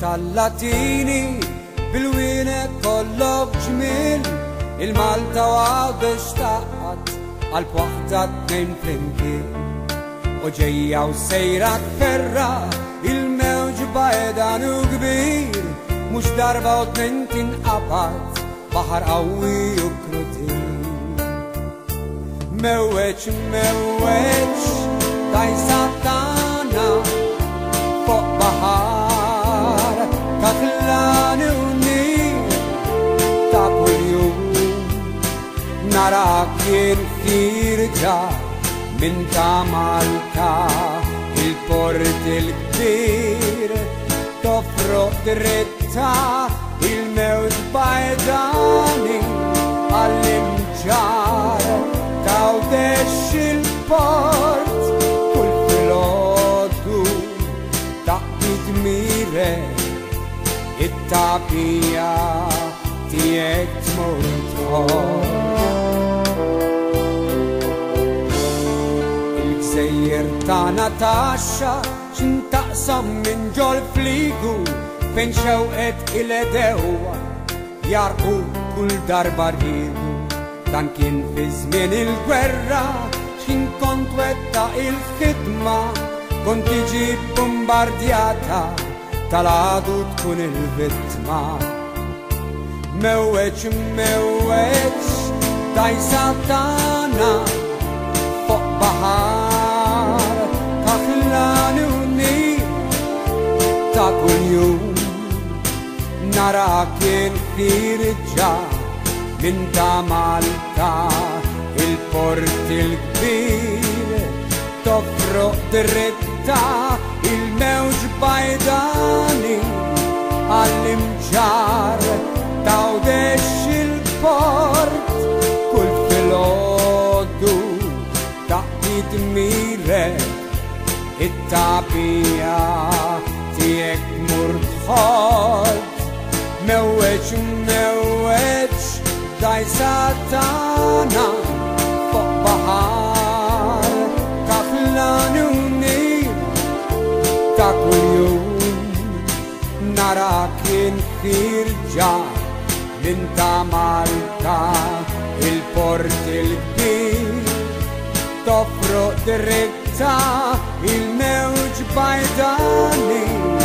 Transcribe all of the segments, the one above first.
tal-Latini bil-wienet kollok ġmil il-Malta għadex taqqat għal-waħda tnejn flimkien u ġejja u sejra tferra il-mewġ bajdan u kbir mux darba u tnejn tinqabad baħar qawwi u krutin. Mewweċ, mewweċ, dajsa tagħna fuq baħar ta' ħlani u nir ta' kuljum narak jirħirġa minn ta' Malta il-port il-kbir toffroq dritta il-mewġ bajdani għall-imġar tawdex il-port kull filgħodu taqbid mire it-tabija tiegħek tmur tħobb. Il-gżejjer tagħna taxxa x'intaqsam minn ġol fligu fejn xewqet il-edewa jarqu kull darba rridu. Dan kien fi żmien il-gwerra x'kien kont wettaq il-ħidma kont tiġi bombardjata tal-għadu tkun il-vittma. Mewweċ, mewweċ, dajsa tagħna fuq baħar ta' ħlani u nir ta' kuljum narak jirħirġa minn ta' Malta il-port il-kbir toffroq dritta il-mewġ bajdani għall-imġar tawdex il-port kull filgħodu taqbid mirek it-tabija tiegħek tmur tħobb. Mewweċ, mewweċ, dajsa tagħna fuq baħar ta' ħlani u nir ta' kuljum narak jinħirġa minn ta' Malta il-port il-kbir toffroq dritta il-mewġ bajdani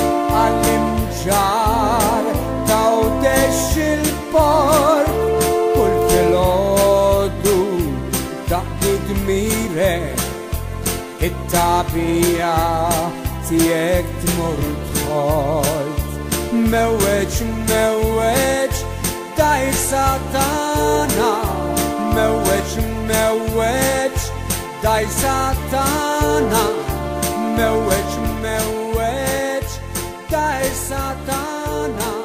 għall-imġar tawdex il-port kull filgħodu taqbid mirek it-tabija tiegħek tmur tħobb. Mewweċ, mewweċ, dajsa tagħna mewweċ, mewweċ, dajsa tagħna mewweċ, mewweċ, dajsa tagħna.